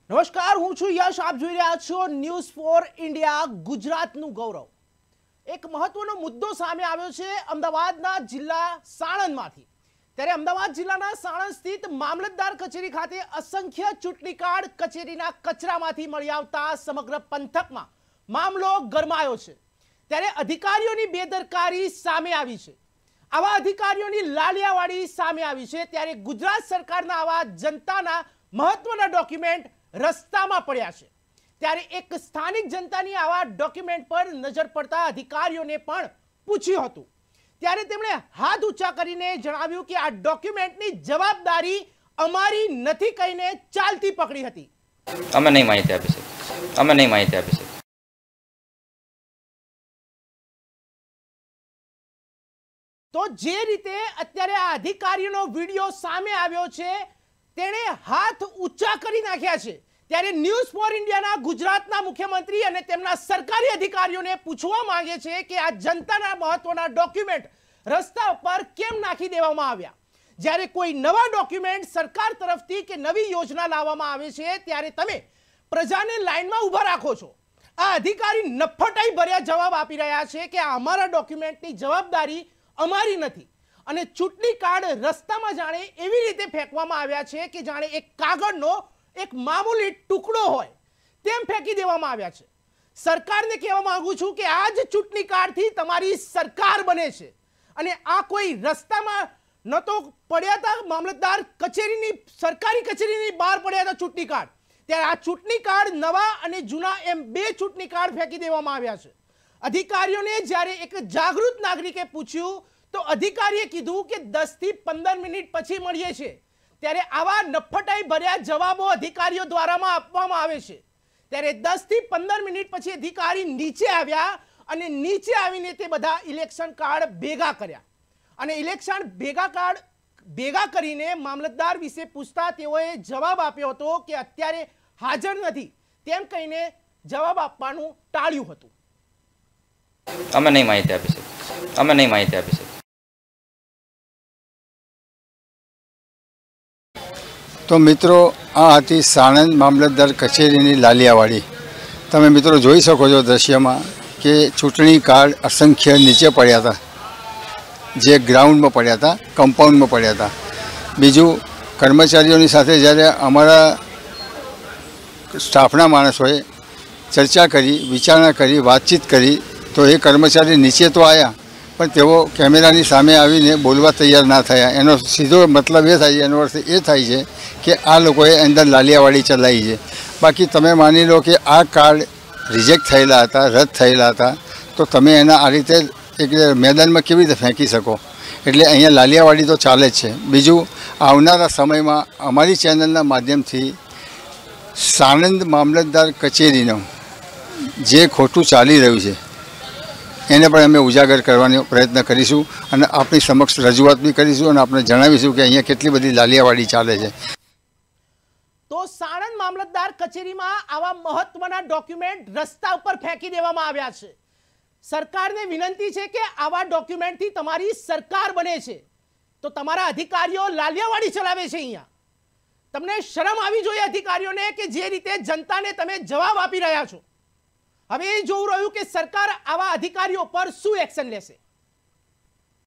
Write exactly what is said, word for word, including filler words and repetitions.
નમસ્કાર, હું છું યશ. આપ જોઈ રહ્યા છો ન્યૂઝ ફોર ઇન્ડિયા, ગુજરાતનું ગૌરવ. એક મહત્વનો મુદ્દો સામે આવ્યો છે અમદાવાદના જિલ્લા સાણંદમાંથી. ત્યારે અમદાવાદ જિલ્લાના સાણંદ સ્થિત મામલતદાર કચેરી ખાતે અસંખ્ય ચૂંટણી કાર્ડ કચેરીના કચરામાંથી મળી આવતા સમગ્ર પંથકમાં મામલો ગરમાયો છે. ત્યારે અધિકારીઓની બેદરકારી સામે આવી છે. આવા અધિકારીઓની લાલિયાવાડી સામે આવી છે. ત્યારે ગુજરાત સરકારના આવા જનતાના મહત્વના ડોક્યુમેન્ટ રસ્તામાં પડ્યા છે. ત્યારે એક સ્થાનિક જનતાની આવા ડોક્યુમેન્ટ પર નજર પડતા અધિકારીઓને પણ પૂછ્યું હતું. ત્યારે તેમણે હાથ ઊંચા કરીને જણાવ્યું કે આ ડોક્યુમેન્ટની જવાબદારી અમારી નથી કહીને ચાલતી પકડી હતી. અમે નહીં માહિતી આપી શકીએ. અમે નહીં માહિતી આપી શકીએ. તો જે રીતે અત્યારે આ અધિકારીનો વિડીયો સામે આવ્યો છે, તેણે હાથ ઊંચા કરી નાખ્યા છે. ત્યારે ન્યૂઝ ફોર ઇન્ડિયાના ગુજરાતના મુખ્યમંત્રી અને તેમના સરકારી અધિકારીઓને પૂછવા માંગે છે કે આ જનતાના મહત્વના ડોક્યુમેન્ટ રસ્તા પર કેમ નાખી દેવામાં આવ્યા. જ્યારે કોઈ નવા ડોક્યુમેન્ટ સરકાર તરફથી કે નવી યોજના લાવવામાં આવે છે, ત્યારે તમે પ્રજાને લાઈનમાં ઊભા રાખો છો. આ અધિકારી નફટાઈ ભર્યા જવાબ આપી રહ્યા છે કે અમારા ડોક્યુમેન્ટની જવાબદારી અમારી નથી. અને ચૂંટણી કાર્ડ રસ્તામાં જાણે એવી રીતે ફેંકવામાં આવ્યા છે કે જાણે એક કાગળનો એક મામૂલી ટુકડો હોય તેમ ફેંકી દેવામાં આવ્યા છે. સરકારને કહેવા માંગુ છું કે આ જ ચૂંટણી કાર્ડથી તમારી સરકાર બને છે. અને આ કોઈ રસ્તામાં ન તો પડ્યા હતા મામલતદાર કચેરીની, સરકારી કચેરીની બહાર પડ્યા હતા ચૂંટણી કાર્ડ. ત્યારે આ ચૂંટણી કાર્ડ નવા અને જૂના એમ બે ચૂંટણી કાર્ડ ફેંકી દેવામાં આવ્યા છે. અધિકારીઓને જ્યારે એક જાગૃત નાગરિકે પૂછ્યું તો અધિકારીએ કીધું કે દસ થી પંદર મિનિટ પછી મળીએ છીએ. ત્યારે આવા નફટાઈ ભર્યા જવાબો અધિકારીઓ દ્વારામાં આપવામાં આવે છે. ત્યારે દસ થી પંદર મિનિટ પછી અધિકારી નીચે આવ્યા અને નીચે આવીને તે બધા ઇલેક્શન કાર્ડ ભેગા કર્યા. અને ઇલેક્શન ભેગા કાર્ડ ભેગા કરીને મામલતદાર વિશે પૂછતા તેઓએ જવાબ આપ્યો હતો કે અત્યારે હાજર નથી તેમ કહીને જવાબ આપવાનું ટાળ્યું હતું. અમે નહીં માહિતી આપી શકીએ. અમે નહીં માહિતી આપી શકીએ. તો મિત્રો, આ હતી સાણંદ મામલતદાર કચેરીની લાલિયાવાડી. તમે મિત્રો જોઈ શકો છો દ્રશ્યમાં કે ચૂંટણી કાર્ડ અસંખ્ય નીચે પડ્યા હતા, જે ગ્રાઉન્ડમાં પડ્યા હતા, કમ્પાઉન્ડમાં પડ્યા હતા. બીજું, કર્મચારીઓની સાથે જ્યારે અમારા સ્ટાફના માણસોએ ચર્ચા કરી, વિચારણા કરી, વાતચીત કરી, તો એ કર્મચારી નીચે તો આવ્યા, પણ તેઓ કેમેરાની સામે આવીને બોલવા તૈયાર ના થયા. એનો સીધો મતલબ એ થાય છે, એનો અર્થ એ થાય છે કે આ લોકોએ અંદર લાલિયાવાડી ચલાવી છે. બાકી તમે માની લો કે આ કાર્ડ રિજેક્ટ થયેલા હતા, રદ થયેલા હતા, તો તમે એના આ રીતે એક મેદાનમાં કેવી રીતે ફેંકી શકો? એટલે અહીંયા લાલિયાવાડી તો ચાલે જ છે. બીજું, આવનારા સમયમાં અમારી ચેનલના માધ્યમથી સાણંદ મામલતદાર કચેરીનું જે ખોટું ચાલી રહ્યું છે એને પણ અમે ઉજાગર કરવાનો પ્રયત્ન કરીશું અને આપણી સમક્ષ રજૂઆત બી કરીશું અને આપણે જણાવીશું કે અહીંયા કેટલી બધી લાલિયાવાડી ચાલે છે. તો સાણંદ મામલતદાર કચેરીમાં આવા મહત્વના ડોક્યુમેન્ટ રસ્તા ઉપર ફેંકી દેવામાં આવ્યા છે. સરકારને વિનંતી છે કે આવા ડોક્યુમેન્ટથી તમારી સરકાર બને છે, તો તમારા અધિકારીઓ લાલિયાવાડી ચલાવે છે. અહીંયા તમને શરમ આવી જોઈએ અધિકારીઓને કે જે રીતે જનતાને તમે જવાબ આપી રહ્યા છો. હવે એ જોવું રહ્યું કે સરકાર આવા અધિકારીઓ પર શું એક્શન લેશે.